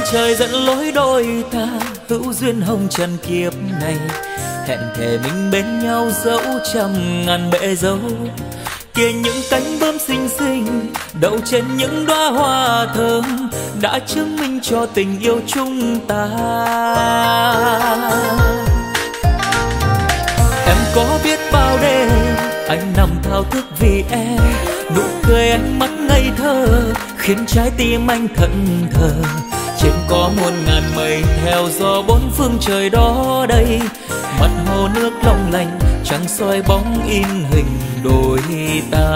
trời dẫn lối đôi ta, hữu duyên hồng trần kiếp này. Hẹn thề mình bên nhau dẫu trăm ngàn bể dâu. Kia những cánh bướm xinh xinh đậu trên những đóa hoa thơm, đã chứng minh cho tình yêu chúng ta. Em có biết bao đêm anh nằm thao thức vì em, nụ cười ánh mắt ngây thơ khiến trái tim anh thẫn thờ. Trên có muôn ngàn mây theo gió bốn phương trời đó đây, mặt hồ nước long lanh trăng soi bóng in hình đôi ta.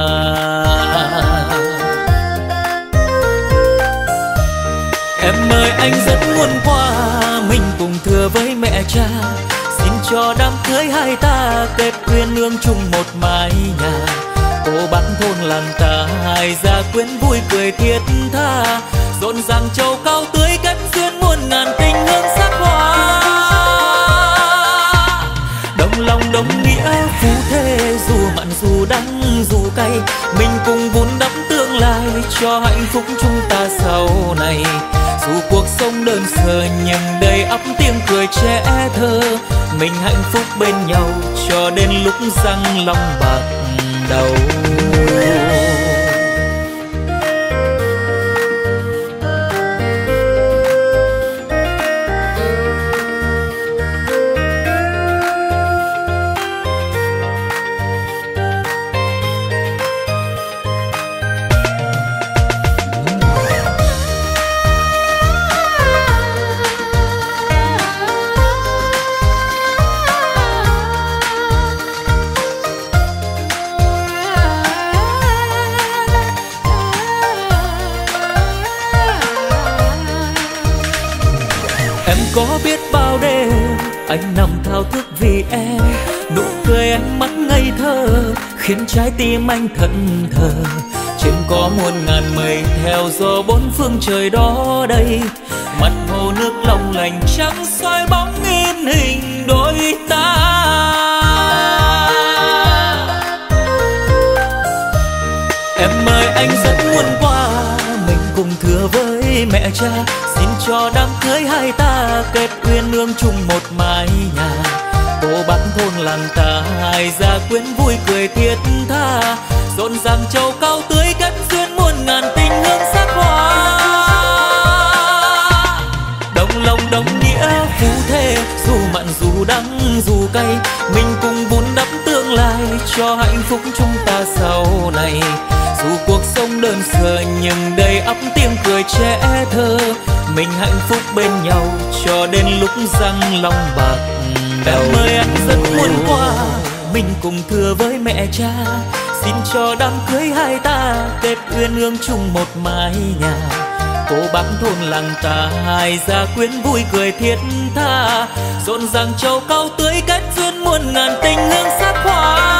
Em ơi anh rất muốn qua mình cùng thưa với mẹ cha, xin cho đám cưới hai ta kết quyên ương chung một mái nhà. Cô bác thôn làng ta hai gia quyến vui cười thiết tha, rộn ràng châu cao tưới kết duyên muôn ngàn tình hương sắc hoa. Đồng lòng đồng nghĩa phú thế, dù mặn dù đắng dù cay, mình cùng vun đắp tương lai cho hạnh phúc chúng ta sau này. Dù cuộc sống đơn sơ nhưng đầy ắp tiếng cười trẻ thơ, mình hạnh phúc bên nhau cho đến lúc răng long bạc đầu. Có biết bao đêm anh nằm thao thức vì em, nụ cười ánh mắt ngây thơ khiến trái tim anh thẫn thờ. Trên có muôn ngàn mây theo gió bốn phương trời đó đây, mặt hồ nước long lanh trắng soi bóng in hình đôi ta. Em ơi anh rất muốn qua mình cùng thưa với mẹ cha, xin cho đám cưới hai ta kết quyên ương chung một mái nhà. Cô bác thôn làng ta hai gia quyến vui cười thiết tha, rộn ràng châu cao tưới kết duyên muôn ngàn tình hương sắc hoa. Đồng lòng đồng nghĩa phú thế, dù mặn dù đắng dù cay, mình cùng vun đắp tương lai cho hạnh phúc chúng ta sau này. Dù cuộc sống đơn sơ nhưng đầy ắp tiếng cười trẻ thơ, mình hạnh phúc bên nhau cho đến lúc răng long bạc đầu. Em ơi anh rất muốn qua mình cùng thưa với mẹ cha, xin cho đám cưới hai ta kết uyên ương chung một mái nhà. Cô bác thôn làng ta hai gia quyến vui cười thiết tha, rộn ràng châu cao tưới kết duyên muôn ngàn tình hương sắc hoa.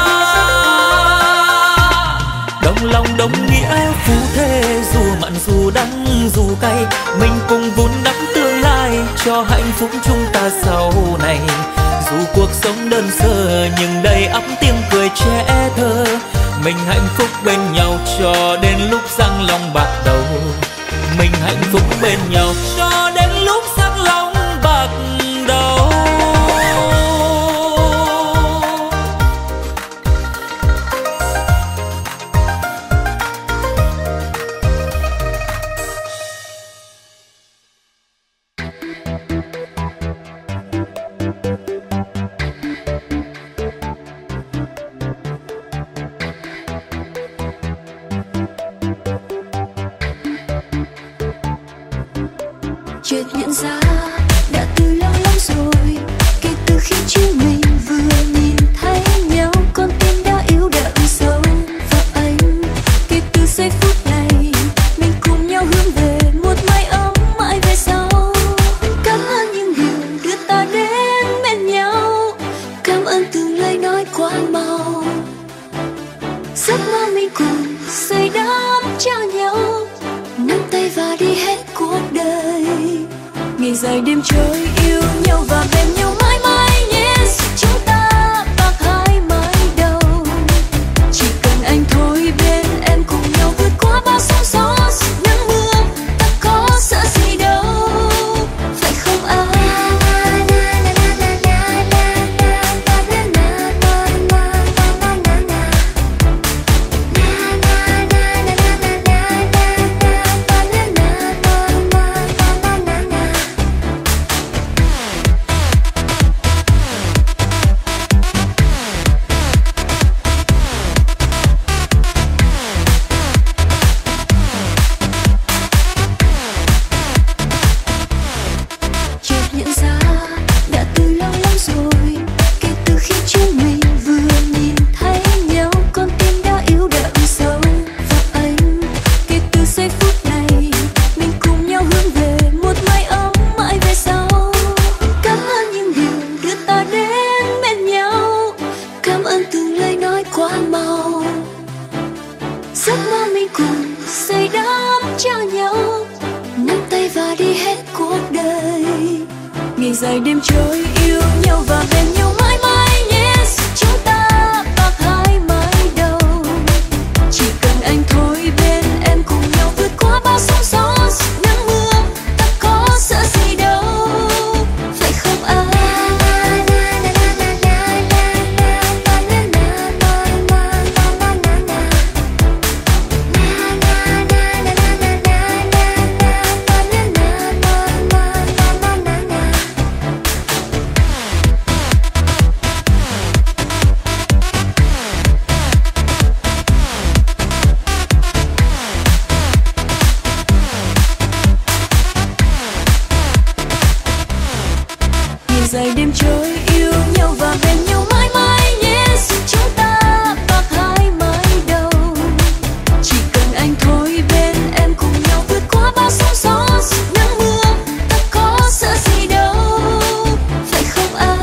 Đồng lòng đồng nghĩa phú thế, dù mặn dù đắng dù cay, mình cùng vun đắp tương lai cho hạnh phúc chúng ta sau này. Dù cuộc sống đơn sơ nhưng đầy ắp tiếng cười trẻ thơ, mình hạnh phúc bên nhau cho đến lúc răng long bạc đầu. Mình hạnh phúc bên nhau cho đến lúc răng long bạc đầu. Chợt nhận ra đã từ lâu lắm rồi, kể từ khi chúng mình vừa nhìn thấy nhau, con tim đã yếu đậm sâu vào anh. Kể từ giây phút này mình cùng nhau hướng về một mái ấm mãi về sau. Cảm ơn những điều đưa ta đến bên nhau, cảm ơn từng lời nói quá mau. Giấc mơ mình cùng xây đắp cho nhau, nắm tay và đi hết cuộc đời. Ngày dài đêm trôi yêu nhau và bên nhau mãi mãi nhé. Chúng ta bạc hai mái đầu, chỉ cần anh thôi bên em cùng nhau vượt qua bao sóng gió nắng mưa, ta có sợ gì đâu. quá mau. Giấc mơ mình cùng xây đắp cho nhau, nắm tay và đi hết cuộc đời. Ngày dài đêm trôi yêu nhau và bên nhau mãi mãi nhé. Chúng ta bạc hai mái đầu, chỉ cần anh thôi bên em cùng nhau vượt qua bao sóng gió nắng mưa. Ta có sợ gì đâu, phải không anh? Dài đêm trôi yêu nhau và bên nhau mãi mãi nhé. Chúng ta bạc hai mái đầu, chỉ cần anh thôi bên em cùng nhau vượt qua bao sóng gió nắng mưa. Ta có sợ gì đâu, phải không anh?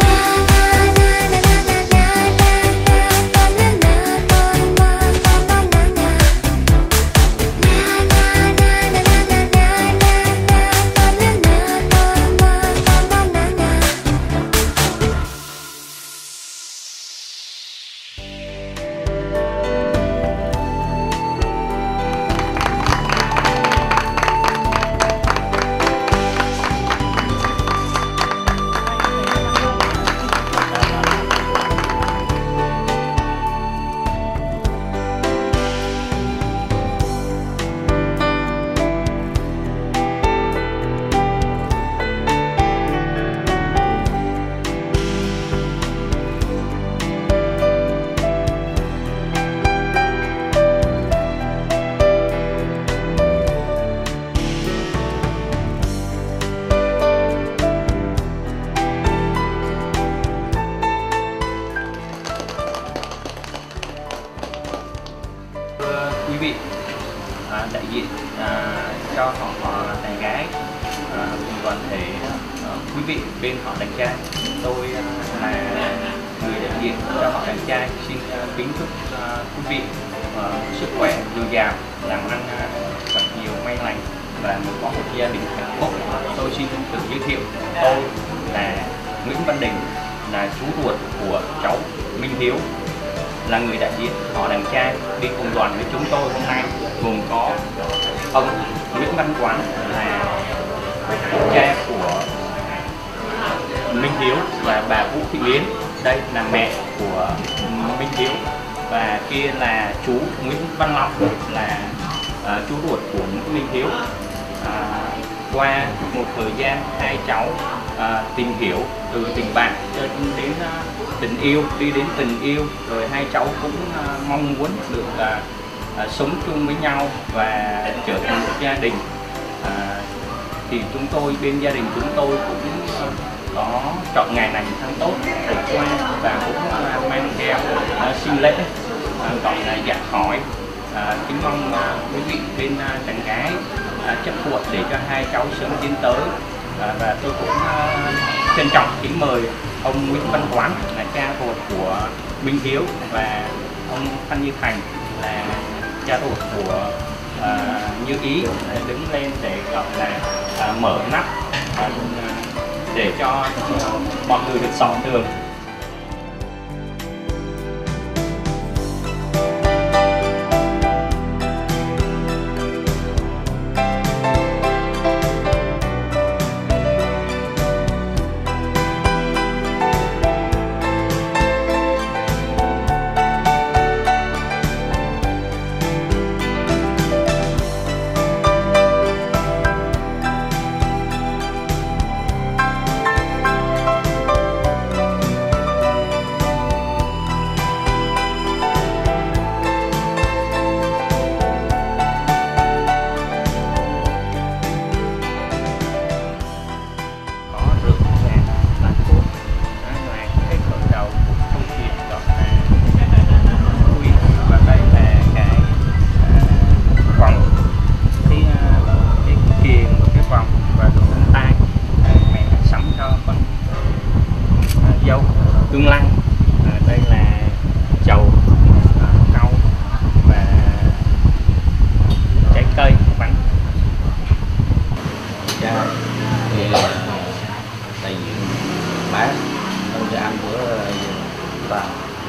Quý vị, đại diện cho họ đàn gái cùng toàn thể quý vị bên họ đàn trai, tôi là người đại diện cho họ đàn trai xin kính chúc quý vị sức khỏe dồi dào, làm ăn thật nhiều may lành và có một gia đình hạnh phúc. Tôi xin tự giới thiệu, tôi là Nguyễn Văn Đình, là chú ruột của cháu Minh Hiếu, là người đại diện họ đàn trai. Đi cùng đoàn với chúng tôi hôm nay gồm có ông Nguyễn Văn Quán, là cha của Minh Hiếu, và bà Vũ Thị Liên, đây là mẹ của Minh Hiếu, và kia là chú Nguyễn Văn Long, là chú ruột của Minh Hiếu. Qua một thời gian hai cháu tìm hiểu từ tình bạn cho đến tình yêu, đi đến tình yêu, rồi hai cháu cũng mong muốn được sống chung với nhau và trở thành một gia đình. Thì chúng tôi, bên gia đình chúng tôi cũng có chọn ngày này tháng tốt để qua, và cũng mang theo xin lễ, gọi là dạ hỏi. Kính mong quý vị bên đàn gái chấp thuận để cho hai cháu sớm tiến tới. Và tôi cũng trân trọng kính mời ông Nguyễn Văn Quán, là cha ruột của Minh Hiếu, và ông Phan Như Thành, là cha ruột của Như Ý, đứng lên để gọi là mở nắp để cho mọi người được dọn đường.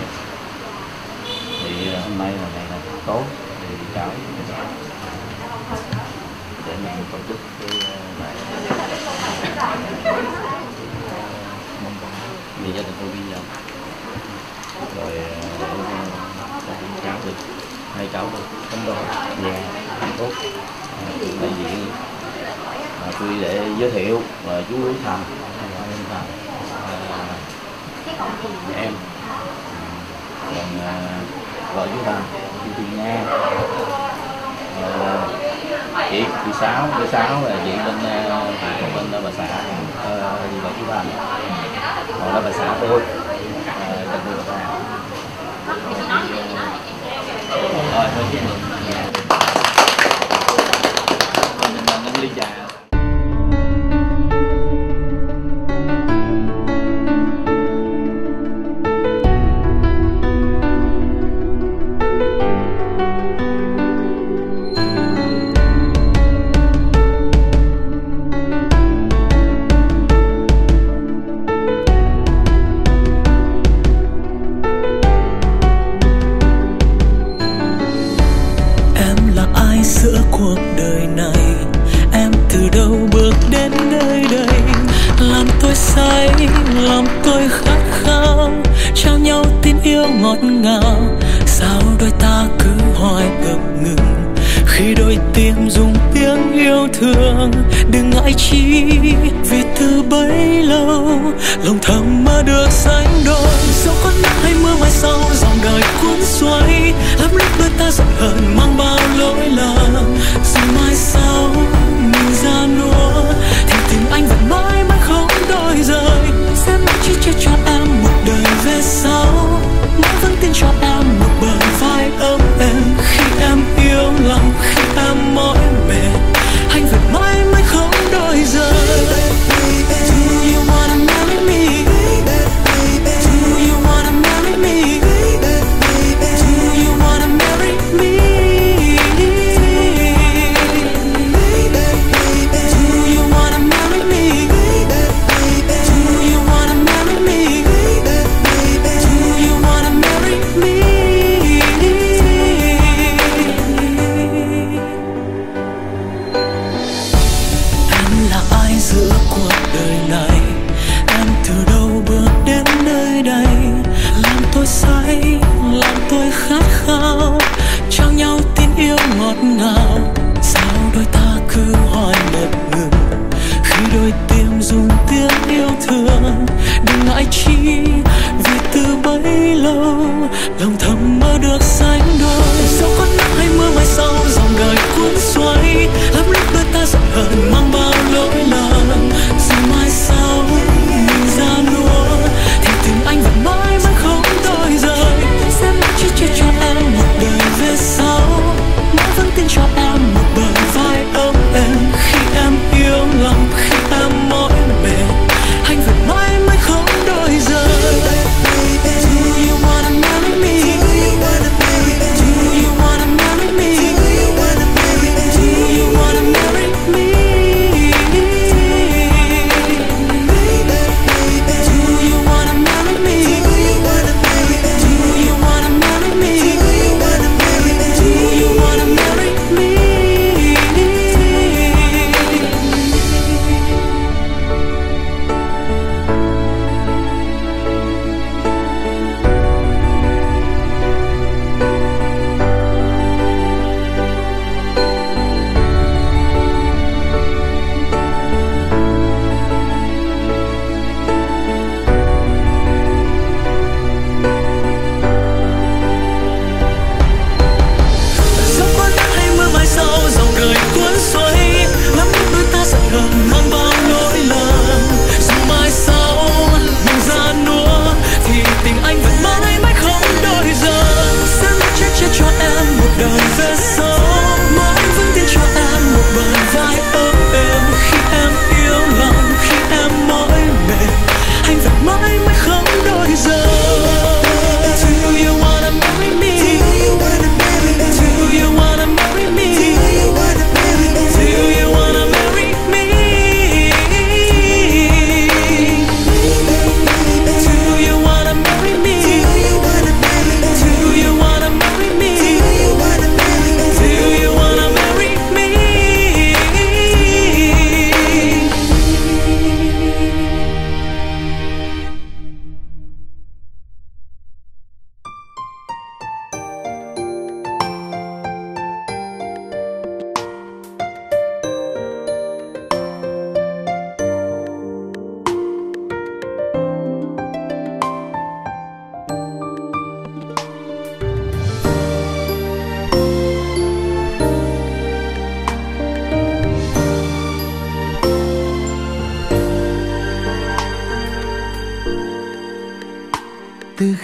Thì hôm nay là ngày tốt thì cháu để mình tổ chức cái vì gia đình tôi bây giờ rồi để cháu được hai cháu được không đâu nhà tốt đại diện tôi để giới thiệu là chú Lý Thành em còn vợ chú Thành chú Thị Nga chị Sáu là chị bên bà xã gì vợ chú Thành còn là bà xã tôi tên tôi bà xã rồi thôi chứ mình ly trà. Giữa cuộc đời này em từ đâu bước đến nơi đây, làm tôi say làm tôi khát khao trao nhau tin yêu ngọt ngào. Sao đôi ta cứ hoài ngập ngừng khi đôi tim dùng tiếng yêu thương. Đừng ngại chi vì từ bấy lâu lòng thầm mơ được sánh đôi. Dẫu có nắng hay mưa mai sau dòng đời cuốn xoay, lắm lúc đôi ta giận hờn mang bao lỗi lầm. Rồi mai sau mình ra nua thì tình anh vẫn mãi mãi không đổi rời. Sẽ mãi chỉ che cho em một đời về sau, mãi vẫn tin cho em một bờ vai ấm êm. Khi em yêu lòng, khi em mỏi mệt, anh vẫn mãi mãi không đổi rời. Do you wanna marry me? Do you wanna marry me?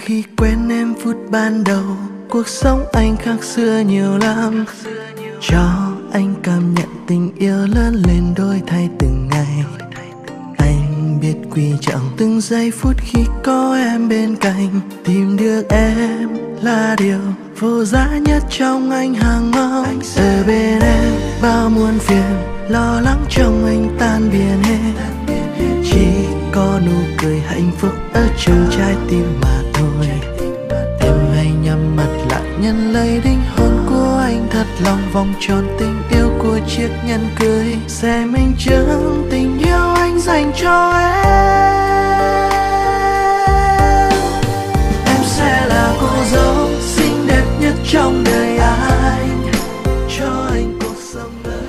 khi quen em phút ban đầu, cuộc sống anh khác xưa nhiều lắm. Cho anh cảm nhận tình yêu lớn lên đổi thay từng ngày. Anh biết quý trọng từng giây phút khi có em bên cạnh. Tìm được em là điều vô giá nhất trong anh hàng mong. Ở bên em bao muôn phiền, lo lắng trong anh tan biến hết. Chỉ có nụ cười hạnh phúc ở trong trái tim mà thôi. Em hãy nhắm mắt lại nhận lấy linh hồn của anh thật lòng, vòng tròn tình yêu của chiếc nhẫn cưới sẽ minh chứng tình yêu anh dành cho em. Em sẽ là cô dâu xinh đẹp nhất trong đời anh, cho anh cuộc sống mới.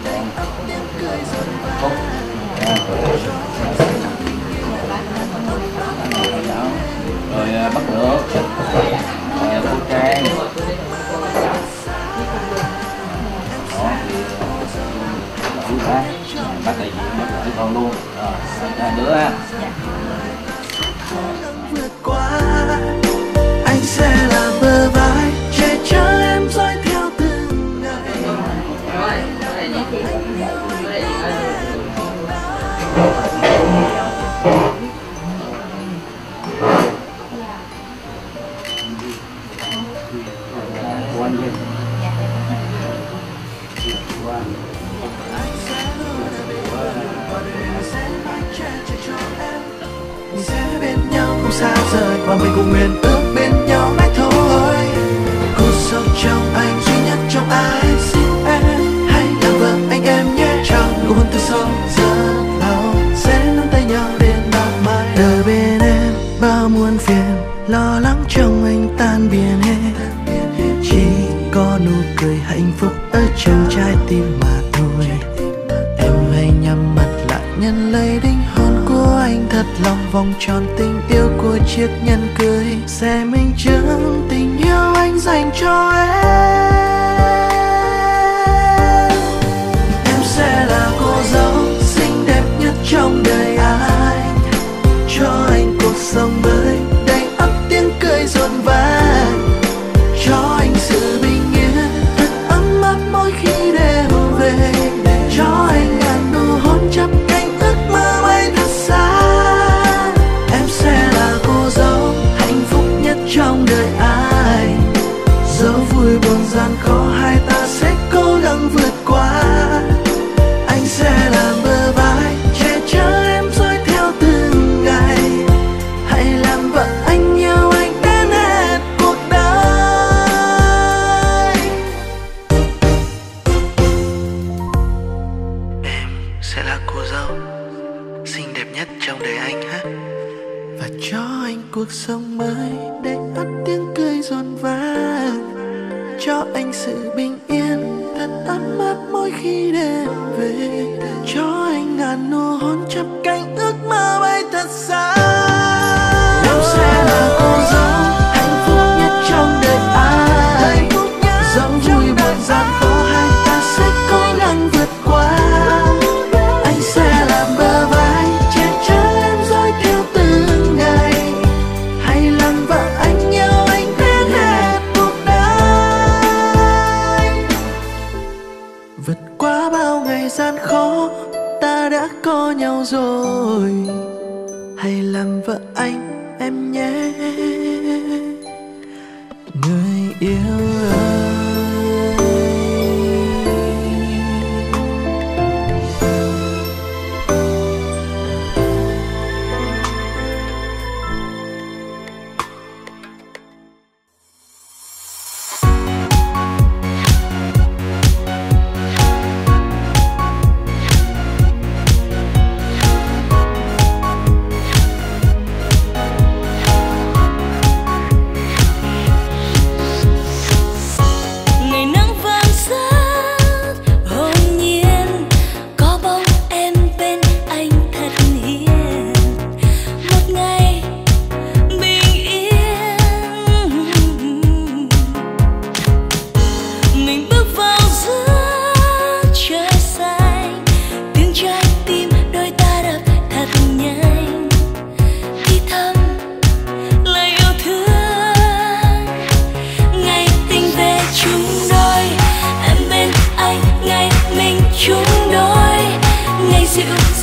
Rồi bắt nước, phút trang. Bắt đại diện bắt lại con luôn. Rồi, đứa ha. Vượt qua, anh sẽ là bờ vai che chở em dõi theo từng ngày. Mình sẽ bên nhau không xa rời, và mình cùng nguyện ước bên nhau mãi thôi. Cô dâu trong anh duy nhất trong ai, xin em hãy làm vợ anh em nhé. Trong nụ hôn từ sâu rất lâu sẽ nắm tay nhau đến bao mãi. Đời bên em bao muôn phiền, lo lắng trong anh tan biến hết. Chỉ có nụ cười hạnh phúc ở trong trái tim mà thôi. Em hãy nhắm mắt lại nhận lấy linh hồn của anh thật lòng, vòng tròn tình yêu của chiếc nhẫn cưới sẽ minh chứng tình yêu anh dành cho em. Em sẽ là cô dâu xinh đẹp nhất trong đời anh, cho anh cuộc sống mới đầy ắp tiếng cười rộn vang. Cho anh sự bình yên thật ấm áp mỗi khi đêm về. Cho anh ngàn nụ hôn chắp cánh ước mơ bay thật xa. Em sẽ là cô dâu hạnh phúc nhất trong đời anh, dẫu vui buồn gian khó hai ta sẽ cố gắng vượt qua. Anh sẽ là bờ vai che chở em dõi theo từng ngày. Hãy làm vợ anh yêu anh đến hết cuộc đời. Em sẽ là cô dâu xinh đẹp nhất trong đời anh ha, và cho anh cuộc sống mới để ắt tiếng cười rộn vang. Cho anh sự bình yên thật ấm áp mỗi khi đêm về. Cho anh ngàn nụ hôn chắp cánh ước mơ bay thật xa. Em sẽ là cô dâu hạnh phúc nhất trong đời anh, dẫu vui buồn gian khó hai ta sẽ cố gắng vượt qua. Anh sẽ là bờ vai che chở em dõi theo từng ngày. Hãy làm vợ anh yêu anh đến hết cuộc đời. Vượt qua bao ngày gian khó ta đã có nhau rồi. Hãy làm vợ anh em nhé, người yêu ơi.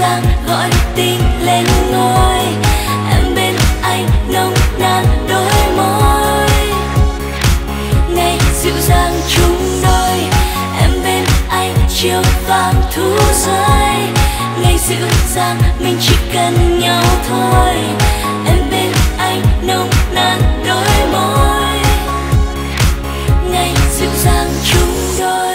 dàng gọi tình lên ngôi. Em bên anh nồng nàn đôi môi, ngày dịu dàng chung đôi. Em bên anh chiều vàng thu rơi, ngày dịu dàng mình chỉ cần nhau thôi. Em bên anh nồng nàn đôi môi, ngày dịu dàng chung đôi.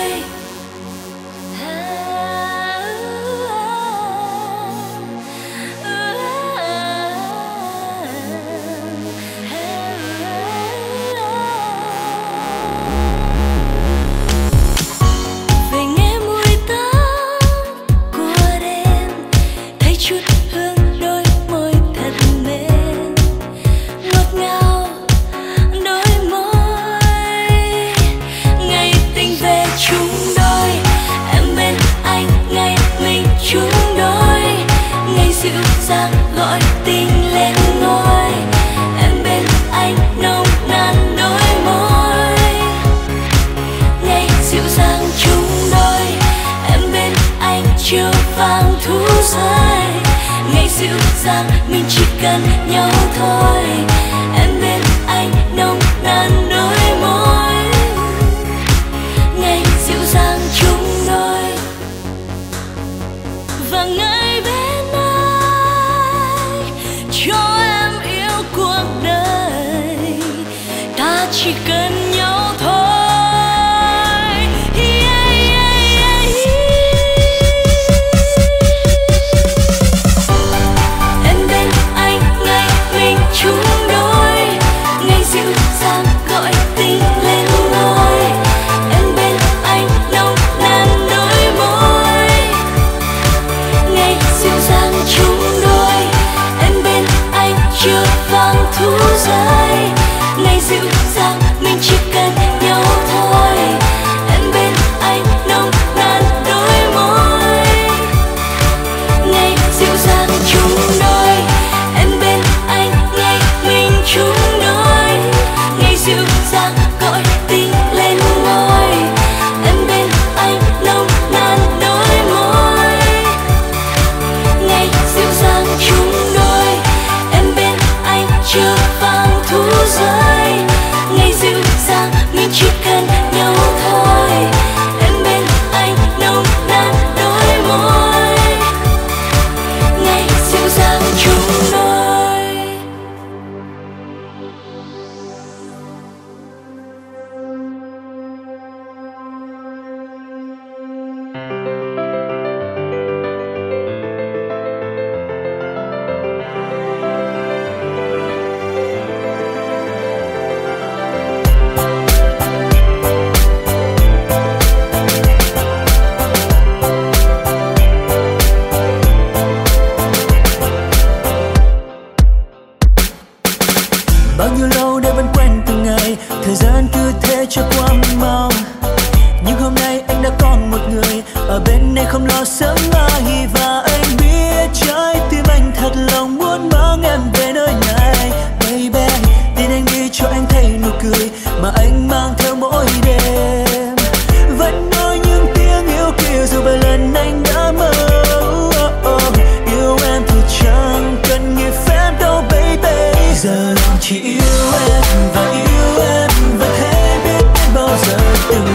Về nghe mùi tóc của đêm, thấy chút hương đôi môi thật mềm, ngọt ngào đôi môi. Ngày tình về chung đôi, em bên anh ngày mình chung đôi. Ngày dịu dàng gọi tình lên ngôi, em bên anh nồng nàn đôi môi. Ngày dịu dàng chung đôi, em bên anh chiều vàng thu rơi. Ngày dịu dàng mình chỉ cần nhau thôi. Em bên anh nồng nàn đôi môi, ngày dịu dàng chung đôi. Và ngày bên anh cho em yêu cuộc đời, ta chỉ cần nhau thôi. Em bên anh ngày mình chung đôi, ngày dịu dàng gọi tình lên ngôi. Em bên anh nồng nàn đôi môi, ngày dịu dàng chung đôi. Em bên anh chiều vàng thu rơi, ngày dịu dàng mình chỉ cần nhau thôi. Em bên anh nồng nàn đôi môi, ngày dịu dàng chung đôi. Em bên anh ngày mình chung đôi, ngày dịu dàng gọi tình lên ngôi. Em bên anh nồng nàn đôi môi, ngày dịu dàng chung đôi. Em bên anh chiều vàng thu rơi, ngày dịu dàng mình chỉ cần nhau thôi. Em bên anh nồng nàn đôi môi, ngày dịu dàng chung đôi. Bao nhiêu lâu đã vẫn quen từng ngày, thời gian cứ thế trôi qua mau. Nhưng hôm nay anh đã còn một người ở bên này, không lo sớm mai. Và anh biết trái tim anh thật lòng muốn mang em về nơi này. Baby, tin anh đi cho anh thấy nụ cười mà anh mang theo mỗi đêm. Vẫn nói những tiếng yêu kia dù vài lần anh đã mơ. Yêu em thì chẳng cần nghĩ phép đâu baby. Giờ lòng chỉ yêu em và yêu em, và thế biết đến bao giờ từng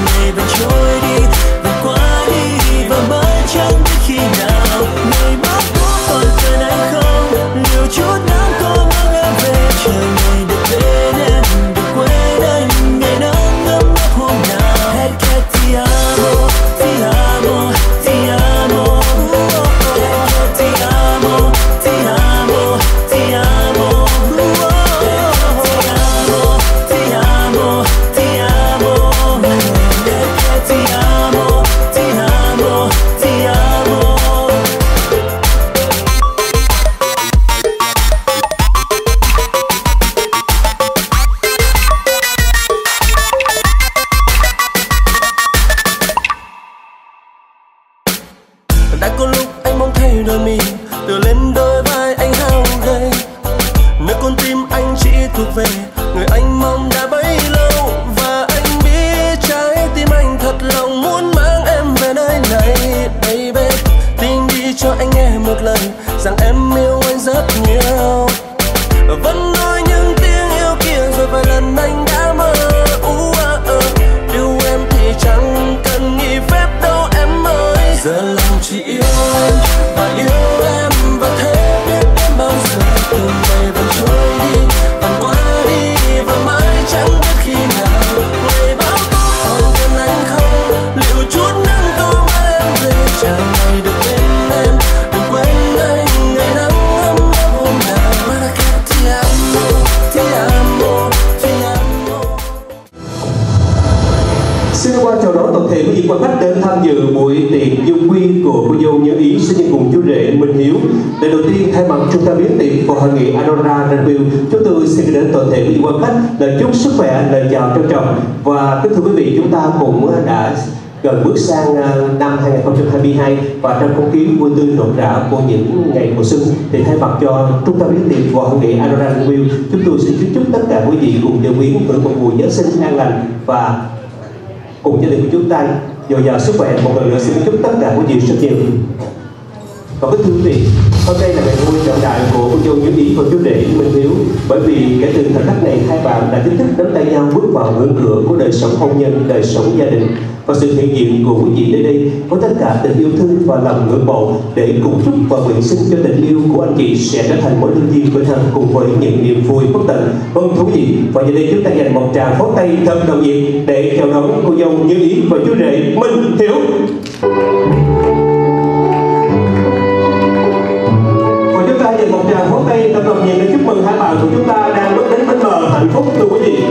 thể quý vị quan khách đến tham dự buổi tiệc du quy của cô dâu Như Ý sinh nhật cùng chú rể Minh Hiếu. Lời đầu tiên thay mặt trung tâm biến tiệc và hội nghị Aurora Review, chúng tôi xin gửi đến toàn thể quý vị quan khách lời chúc sức khỏe, lời chào trân trọng. Và kính thưa quý vị, chúng ta cũng đã gần bước sang năm 2022 và trong không khí vui tươi rộn rã của những ngày mùa xuân, thì thay mặt cho trung tâm biến tiệc và hội nghị Aurora Review, chúng tôi xin chúc tất cả quý vị cùng gia quyến hưởng một mùa Giáng sinh an lành và cùng gia đình của chúng ta dồi dào sức khỏe. Một lần nữa xin chúc tất cả quý vị rất nhiều. Và kính thưa quý vị, hôm nay là ngày vui trọng đại của cô dâu Như Ý và chú rể Minh Hiếu, bởi vì kể từ thời khắc này hai bạn đã chính thức nắm tay nhau bước vào ngưỡng cửa của đời sống hôn nhân, đời sống gia đình. Và sự hiện diện của quý vị nơi đây có tất cả tình yêu thương và lòng ngưỡng mộ để cùng chúc và nguyện xin cho tình yêu của anh chị sẽ trở thành mối lương duyên của thân cùng với những niềm vui bất tận. Vâng thú vị, và giờ đây chúng ta dành một tràng pháo tay thật nồng nhiệt để chào đón cô dâu Như Ý và chú rể Minh Hiếu. Và chúng ta dành một tràng pháo tay thật nồng nhiệt để chúc mừng hai bạn của chúng ta đang bước đến bên bờ hạnh phúc, thưa quý vị.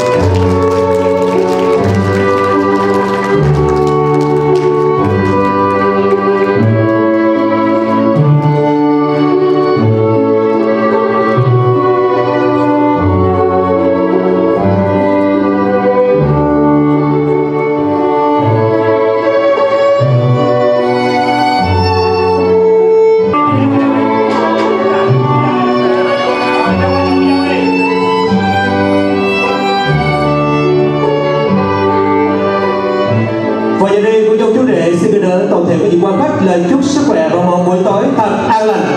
Toàn thể quý vị quan khách lời chúc sức khỏe và một buổi tối thật an lành.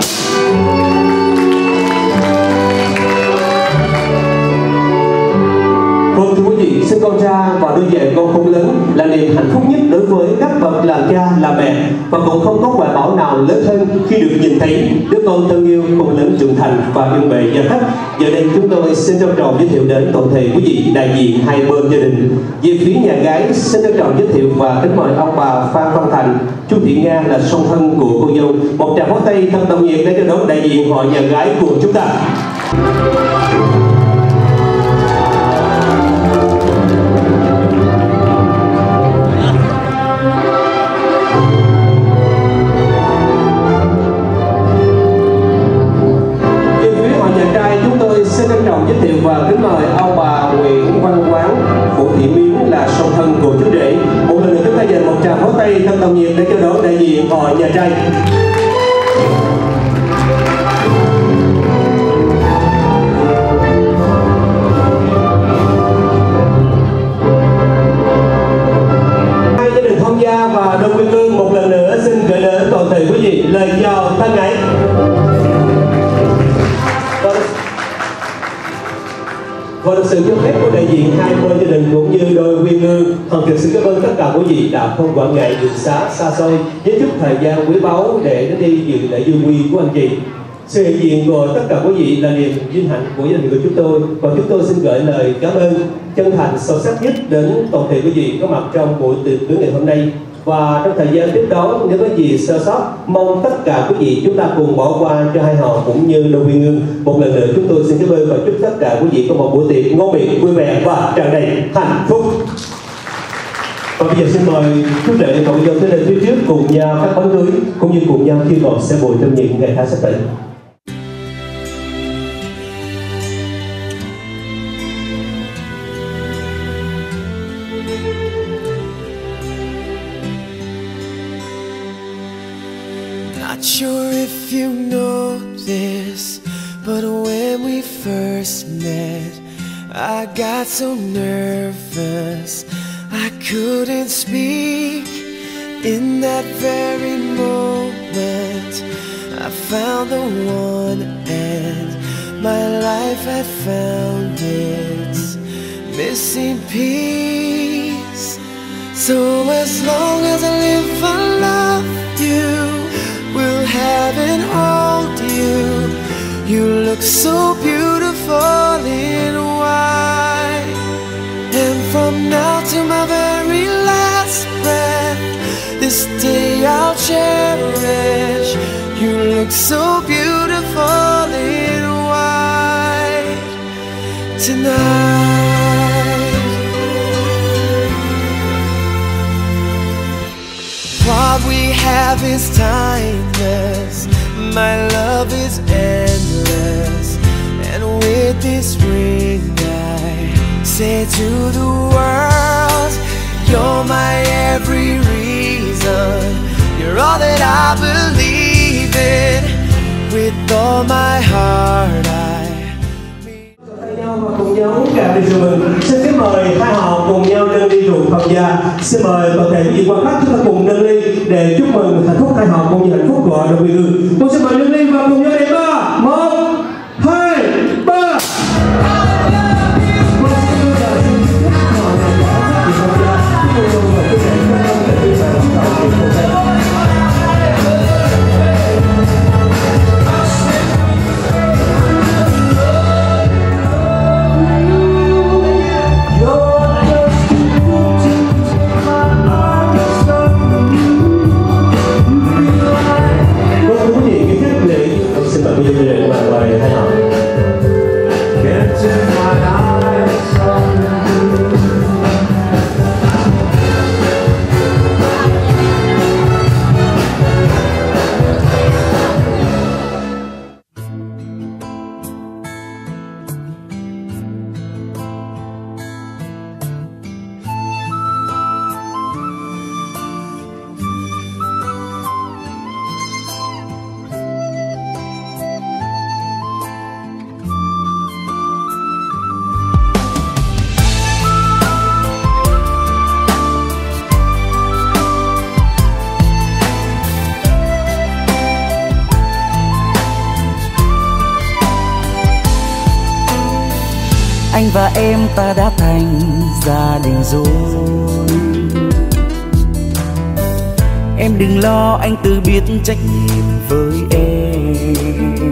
Vâng thưa quý vị, sinh con ra và nuôi dạy con khôn lớn là niềm hạnh phúc nhất đối với các bậc làm cha làm mẹ, và cũng không có hoài bão nào lớn hơn khi được nhìn thấy đứa con thân yêu khôn lớn trưởng thành và yêu bề gia khách. Giờ đây chúng tôi xin trân trọng giới thiệu đến toàn thể quý vị đại diện hai bên gia đình. Về phía nhà gái xin trân trọng giới thiệu và kính mời ông bà Phan Văn Thành, chú Thị Nga là song thân của cô dâu. Một tràng pháo tay thật nồng nhiệt để cho đón đại diện họ nhà gái của chúng ta. Xin trân trọng giới thiệu và kính mời ông bà Nguyễn Văn Quán, Vũ Thị Miến là song thân của chú rể. Một lần nữa chúng ta dành một tràng pháo tay thật nồng nhiệt để cho đón đại diện họ nhà trai. Hai gia đình thông gia và đôi quê hương một lần nữa xin gửi đến toàn thể quý vị lời chào thân ái. Và được sự cho phép của đại diện hai bên gia đình cũng như đôi uyên ương, Hồng thực sự cảm ơn tất cả quý vị đã không quản ngại đường xá xa xôi với chút thời gian quý báu để đến đi dự lễ du quy của anh chị. Sự hiện diện của tất cả quý vị là niềm vinh hạnh của gia đình của chúng tôi, và chúng tôi xin gửi lời cảm ơn chân thành sâu sắc nhất đến toàn thể quý vị có mặt trong buổi tiệc cưới ngày hôm nay. Và trong thời gian tiếp đó, nếu có gì sơ sót, mong tất cả quý vị chúng ta cùng bỏ qua cho hai họ cũng như đôi uyên ương. Một lần nữa chúng tôi xin cảm ơn và chúc tất cả quý vị có một buổi tiệc ngon miệng, vui vẻ và tràn đầy hạnh phúc. Và bây giờ xin mời chú rể và cô dâu tới đây phía trước cùng nhau các bánh cưới cũng như cùng nhau kêu gọi xe bồi trong những ngày tháng sắp tới. Not sure if you know this, but when we first met, I got so nervous I couldn't speak. In that very moment, I found the one, and my life had found its missing piece. So as long as I live, I love you, will have and hold you. You look so beautiful in white, and from now to my very last breath, this day I'll cherish. You look so beautiful in white tonight. love is timeless, my love is endless. And with this ring I say to the world, you're my every reason, you're all that I believe in. With all my heart cùng nhau uống cạn ly rượu mừng. Xin kính mời hai họ cùng nhau nâng ly rượu phẩm gia. Xin mời toàn thể quý vị quan khách chúng ta cùng nâng ly để chúc mừng hạnh phúc hai họ cũng như hạnh phúc của đôi người. Tôi xin mời nâng ly và cùng nhau đến 3, 1, 2, 3. Anh và em ta đã thành gia đình rồi. Em đừng lo, anh tự biết trách nhiệm với em.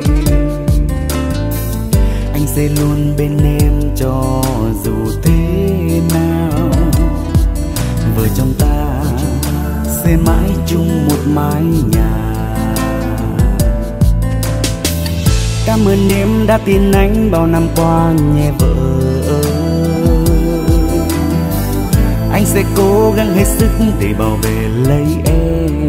Anh sẽ luôn bên em cho dù thế nào. Vợ chồng ta sẽ mãi chung một mái nhà. Cảm ơn em đã tin anh bao năm qua nhé vợ ơi. Anh sẽ cố gắng hết sức để bảo vệ lấy em.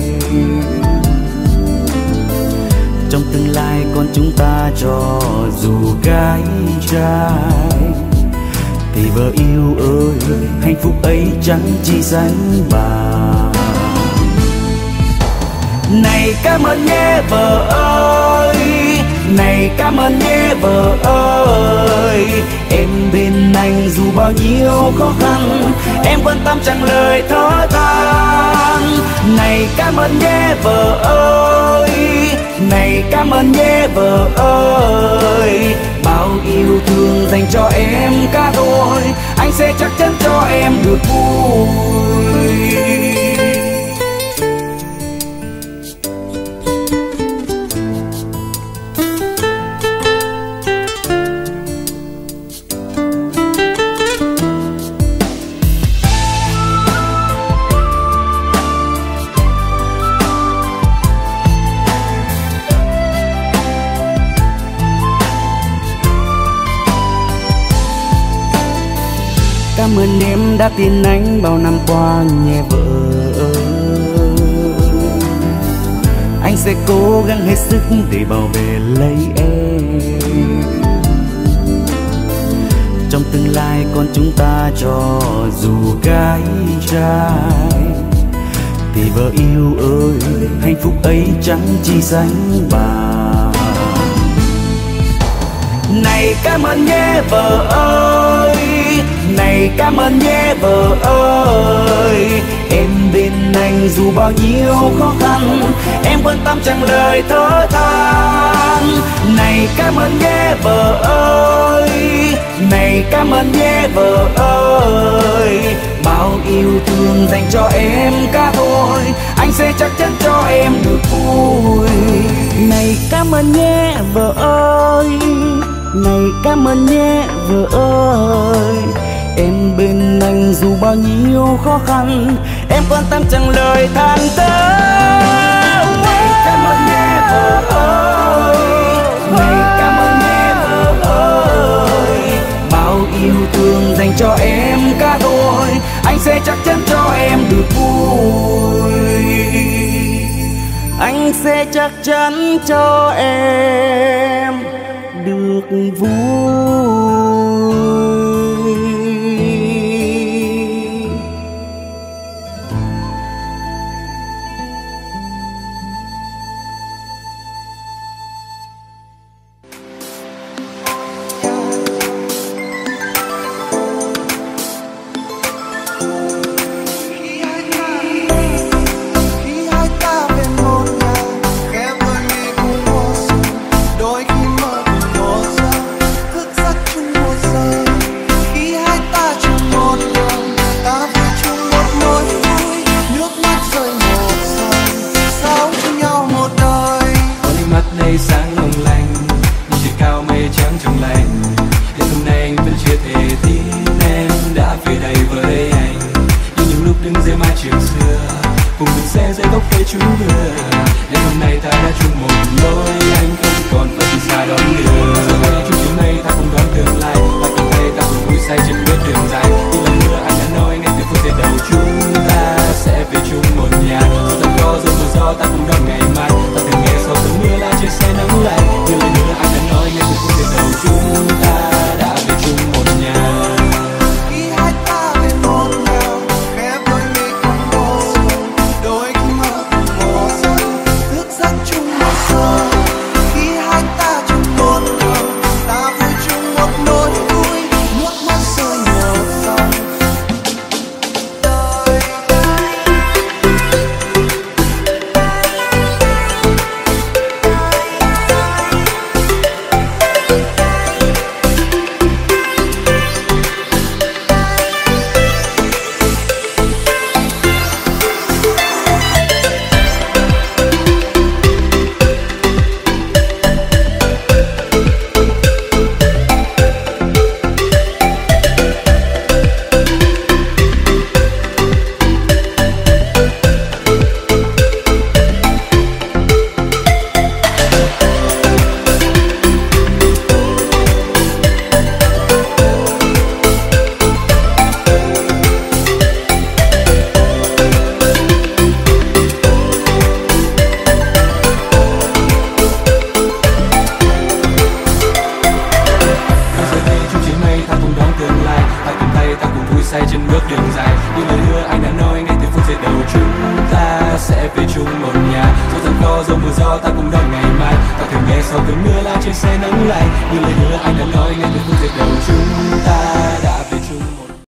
Trong tương lai con chúng ta cho dù gái trai, thì vợ yêu ơi, hạnh phúc ấy chẳng chi sánh bằng. Này cảm ơn nhé vợ ơi, này cảm ơn nhé vợ ơi. Em bên anh dù bao nhiêu khó khăn, em quan tâm chẳng lời thở than. Này cảm ơn nhé vợ ơi, này cảm ơn nhé vợ ơi. Bao yêu thương dành cho em cả đôi, anh sẽ chắc chắn cho em được vui. Cảm ơn em đã tin anh bao năm qua nhé vợ ơi. Anh sẽ cố gắng hết sức để bảo vệ lấy em. Trong tương lai con chúng ta cho dù gái trai, thì vợ yêu ơi, hạnh phúc ấy chẳng chi sánh bằng. Này cảm ơn nhé vợ ơi, này cảm ơn nhé vợ ơi. Em bên anh dù bao nhiêu khó khăn, em quan tâm chẳng lời thở than. Này cảm ơn nhé vợ ơi, này cảm ơn nhé vợ ơi. Bao yêu thương dành cho em cả thôi, anh sẽ chắc chắn cho em được vui. Này cảm ơn nhé vợ ơi, này cảm ơn nhé vợ ơi. Em bên anh dù bao nhiêu khó khăn, em quan tâm chẳng lời than thở. Này cảm ơn nhé vợ ơi, này cảm ơn nhé vợ ơi. Bao yêu thương dành cho em cả đôi, anh sẽ chắc chắn cho em được vui. anh sẽ chắc chắn cho em được vui. Sáng long lanh như trời cao mây trắng trong lành, đến hôm nay anh vẫn chưa thể tin em đã về đây với anh. Như những lúc đứng dưới mái trường xưa cùng đường xe dưới gốc cây chúng vừa, đến hôm nay ta đã chung một lối, anh không còn phải đi xa đón đường. Giờ đây chung chuyến mây ta cùng đón tương lai, và cùng tay ta cùng vui say trên bước đường dài. Như lần nữa anh đã nói ngay từ phút giây đầu chúng ta sẽ về chung một nhà. Dù rằng có dẫu mưa gió ta cùng đón ngày mai, ta từng nghe sau cơn mưa là chia sẻ nắng lạnh. Như lời nữa anh đã nói ngay từ phút giây đầu chúng ta đã về chung một nhà. Khi hai ta về một nhà, khẽ với mây cùng mơ sương, đôi khi mơ cùng mùa xuân, thức giấc chung một giờ. Khi hai ta chung một lòng, ta vui chung một nỗi vui, nước mắt rơi một dòng. Trên bước đường dài, như lời hứa anh đã nói ngay từ phút giây đầu chúng ta sẽ về chung một nhà. Dù rằng có dẫu mưa gió ta cùng đón ngày mai, ta thường nghe sau cơn mưa là trên xe nắng lạnh. Như lời hứa anh đã nói ngay từ phút giây đầu chúng ta đã